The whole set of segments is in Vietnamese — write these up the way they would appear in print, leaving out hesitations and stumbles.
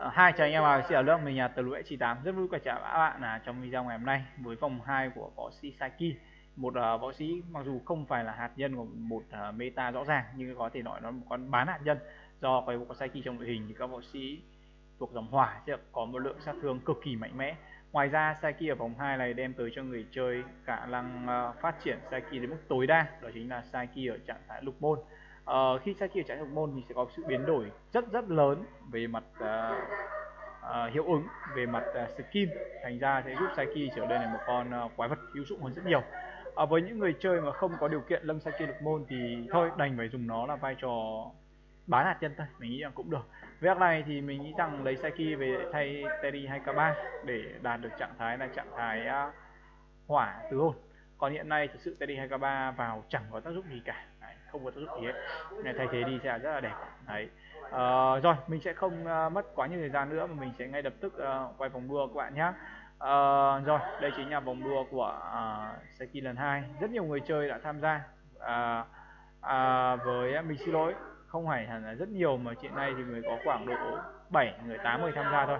Hai chào anh em vào, xin chào lớp mình là Tờ Lũy 98, rất vui chào các bạn trong video ngày hôm nay với vòng 2 của võ sĩ Saiki, một võ sĩ mặc dù không phải là hạt nhân của một meta rõ ràng nhưng có thể nói nó một con bán hạt nhân, do cái bộ Saiki trong đội hình thì các võ sĩ thuộc dòng hỏa sẽ có một lượng sát thương cực kỳ mạnh mẽ. Ngoài ra Saiki ở vòng 2 này đem tới cho người chơi khả năng phát triển Saiki đến mức tối đa, đó chính là Saiki ở trạng thái lục môn. Khi Saiki ở trạng thái lục môn thì sẽ có sự biến đổi rất lớn về mặt hiệu ứng, về mặt skin, thành ra sẽ giúp Saiki trở nên là một con quái vật hữu dụng hơn rất nhiều. Với những người chơi mà không có điều kiện lâm Saiki lục môn thì thôi đành phải dùng nó là vai trò bán hạt nhân thôi, mình nghĩ là cũng được. Việc này thì mình nghĩ rằng lấy Saiki về thay Teddy 2K3 để đạt được trạng thái là trạng thái hỏa tứ hồn. Còn hiện nay thì sự Teddy 2K3 vào chẳng có tác dụng gì cả. Đấy, không có tác dụng gì hết. Này, thay thế đi sẽ rất là đẹp. Đấy. Rồi mình sẽ không mất quá nhiều thời gian nữa mà mình sẽ ngay lập tức quay vòng đua các bạn nhé. Rồi đây chính là vòng đua của Saiki lần 2. Rất nhiều người chơi đã tham gia. Với mình xin lỗi, không phải hẳn là rất nhiều mà hiện nay thì mới có khoảng độ 7 người 8 người tham gia thôi.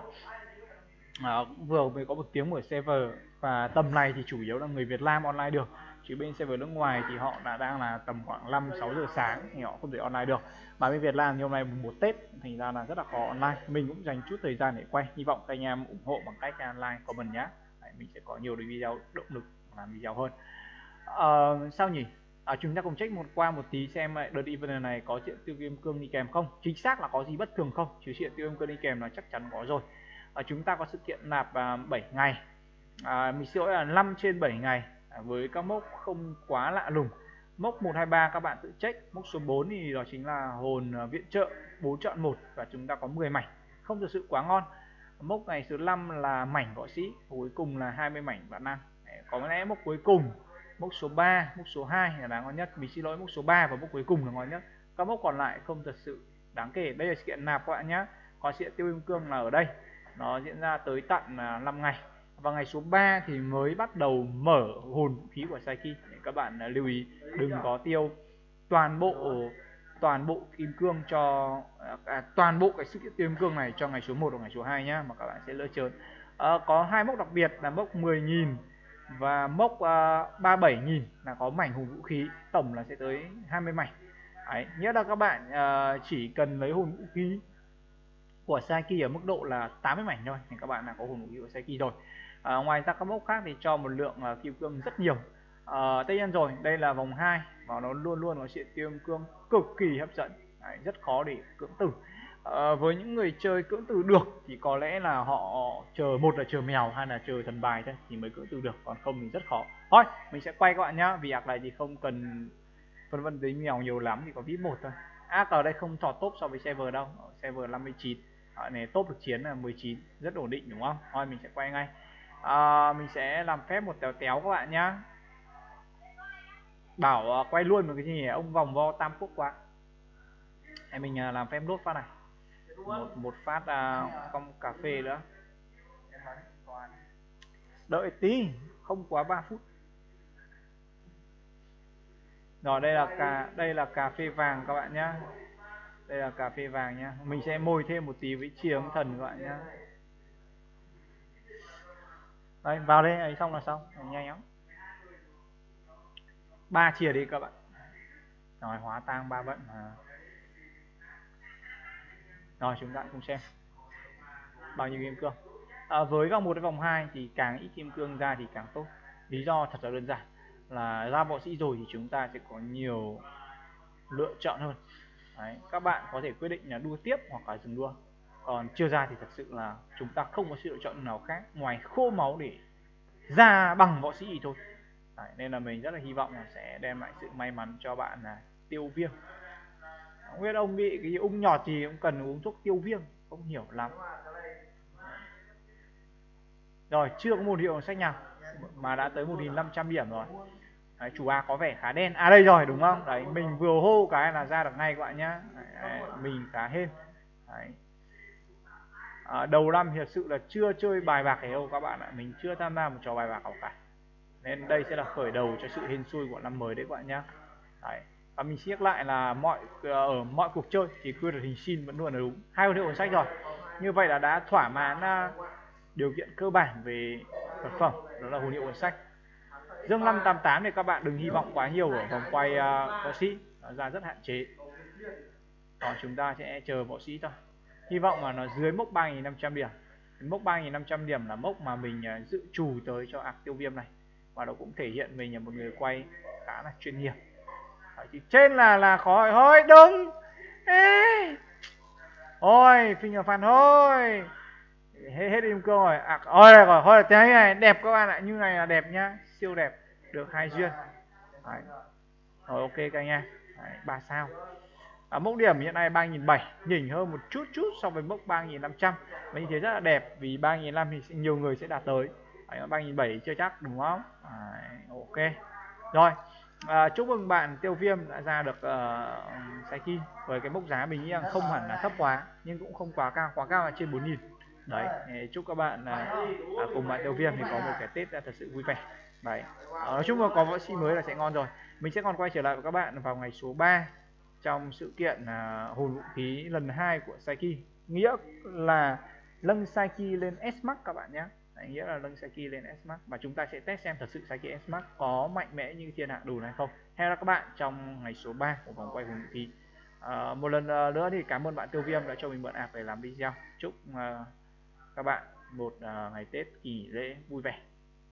Vừa mới có một tiếng mở server và tầm này thì chủ yếu là người Việt Nam online được, chứ bên server nước ngoài thì họ đã đang là tầm khoảng 5-6 giờ sáng thì họ không thể online được. Mà bên Việt Nam thì hôm nay mùng 1 Tết thành ra là rất là khó online. Mình cũng dành chút thời gian để quay, hy vọng các anh em ủng hộ bằng cách online comment nhé. Mình sẽ có nhiều video động lực làm video hơn. Sao nhỉ? Chúng ta cùng check qua một tí xem đợt event này có chuyện tiêu kim cương đi kèm không. Chính xác là có gì bất thường không, chứ chuyện tiêu kim cương đi kèm là chắc chắn có rồi. Chúng ta có sự kiện nạp 7 ngày, mình xin lỗi là 5 trên 7 ngày, với các mốc không quá lạ lùng. Mốc 1, 2, 3 các bạn tự check. Mốc số 4 thì đó chính là hồn viện trợ 4 chọn 1 và chúng ta có 10 mảnh, không thực sự quá ngon. Mốc ngày số 5 là mảnh võ sĩ, cuối cùng là 20 mảnh bạn ăn. Có lẽ mốc cuối cùng, mốc số 3, mốc số 2 là đáng ngon nhất. Mình xin lỗi, mốc số 3 và mốc cuối cùng là ngon nhất. Các mốc còn lại không thật sự đáng kể. Đây là sự kiện nạp các bạn nhé. Còn sự kiện tiêu kim cương là ở đây, nó diễn ra tới tận 5 ngày. Và ngày số 3 thì mới bắt đầu mở hồn vũ khí của Saiki. Các bạn lưu ý đừng có tiêu toàn bộ kim cương cho toàn bộ cái sự kiện tiêu kim cương này cho ngày số 1 và ngày số 2 nhá, mà các bạn sẽ lỡ trớn. Có hai mốc đặc biệt là mốc 10.000 và mốc 37.000 là có mảnh hồn vũ khí, tổng là sẽ tới 20 mảnh. Đấy, nghĩa là các bạn chỉ cần lấy hồn vũ khí của Saiki ở mức độ là 80 mảnh thôi thì các bạn là có hồn vũ khí của Saiki rồi. Ngoài ra các mốc khác thì cho một lượng kim cương rất nhiều. Tất nhiên rồi, đây là vòng 2 và nó luôn có sự kim cương cực kỳ hấp dẫn. Đấy, rất khó để cưỡng từ. Với những người chơi cưỡng từ được thì có lẽ là họ chờ, một là chờ mèo hay là chờ thần bài thôi thì mới cưỡng từ được, còn không thì rất khó. Thôi mình sẽ quay các bạn nhá, vì ạc này thì không cần phân vân tới mèo nhiều lắm, thì có VIP 1 thôi. Ở đây không trò top so với server đâu, server 59 này top được chiến là 19, rất ổn định đúng không? Thôi mình sẽ quay ngay. Mình sẽ làm phép một téo các bạn nhá. Bảo quay luôn một cái gì nhỉ? Ông vòng vo tam quốc quá. Hay mình làm phép đốt phát này. Một phát con cà phê nữa. Đợi tí, không quá 3 phút. Rồi đây là cà phê vàng các bạn nhá. Đây là cà phê vàng nhá. Mình sẽ mồi thêm một tí với chia ống thần các bạn nhá. Đây, vào đây ấy xong là xong, nhanh lắm. 3 chia đi các bạn. Rồi hóa tang 3 vận mà. Rồi chúng ta cùng xem bao nhiêu kim cương. Với vòng 1 đến vòng 2 thì càng ít kim cương ra thì càng tốt. Lý do thật là đơn giản là ra võ sĩ rồi thì chúng ta sẽ có nhiều lựa chọn hơn. Đấy, các bạn có thể quyết định là đua tiếp hoặc là dừng đua. Còn chưa ra thì thật sự là chúng ta không có sự lựa chọn nào khác ngoài khô máu để ra bằng võ sĩ thôi. Đấy, nên là mình rất là hy vọng là sẽ đem lại sự may mắn cho bạn là tiêu viêm. Không biết ông bị cái ung nhọt thì cũng cần uống thuốc tiêu viêm, không hiểu lắm. Rồi chưa có một hiệu sách nào mà đã tới 1.500 điểm rồi. Đấy, chủ A có vẻ khá đen. Đây rồi đúng không? Đấy, mình vừa hô cái là ra được ngay các bạn nhá. Đấy, mình khá hên. Đấy. Đầu năm thật sự là chưa chơi bài bạc đâu các bạn ạ. Mình chưa tham gia một trò bài bạc nào cả. Nên đây sẽ là khởi đầu cho sự hên xui của năm mới đấy các bạn nhá. Đấy. Và mình siết lại là ở mọi cuộc chơi thì quy luật hình sin vẫn luôn là đúng. Hai con hiệu sách rồi. Như vậy là đã thỏa mãn điều kiện cơ bản về vật phẩm, đó là hồn hiệu cuốn sách. Dương 588 thì các bạn đừng hy vọng quá nhiều ở vòng quay võ sĩ, nó ra rất hạn chế. Còn chúng ta sẽ chờ võ sĩ thôi. Hy vọng mà nó dưới mốc 3.500 điểm. Mốc 3.500 điểm là mốc mà mình dự trù tới cho arc tiêu viêm này. Và nó cũng thể hiện mình là một người quay khá là chuyên nghiệp. Thì trên là khó thôi, đừng. Ê. Ôi, finger fan thôi. Hết kim cương rồi. Ôi rồi, thôi thế này đẹp các bạn ạ, như này là đẹp nhá, siêu đẹp, được 2 duyên. Đấy. Rồi ok các anh em. 3 sao. Mốc điểm hiện nay 3.700, nhỉnh hơn một chút so với mốc 3.500. Và như thế rất là đẹp, vì 3.500 thì nhiều người sẽ đạt tới. 3.700 chưa chắc đúng không? Ok. Rồi, chúc mừng bạn tiêu viêm đã ra được Psyche với cái mốc giá mình nghĩ rằng không hẳn là thấp quá, nhưng cũng không quá cao là trên 4.000. Đấy, chúc các bạn cùng bạn tiêu viêm thì có một cái Tết thật sự vui vẻ. Đấy, nói chung là có võ sĩ mới là sẽ ngon rồi. Mình sẽ còn quay trở lại với các bạn vào ngày số 3 trong sự kiện hồn vũ khí lần 2 của Psyche, nghĩa là nâng Psyche lên S-Max các bạn nhé. Đấy, nghĩa là nâng Psyche lên S-Max và chúng ta sẽ test xem thật sự Psyche S-Max có mạnh mẽ như thiên hạ đủ hay không. Hẹn gặp các bạn trong ngày số 3 của vòng quay hồn vũ khí. Một lần nữa thì cảm ơn bạn tiêu viêm đã cho mình mượn app để làm video. Chúc các bạn một ngày Tết kỳ lễ vui vẻ.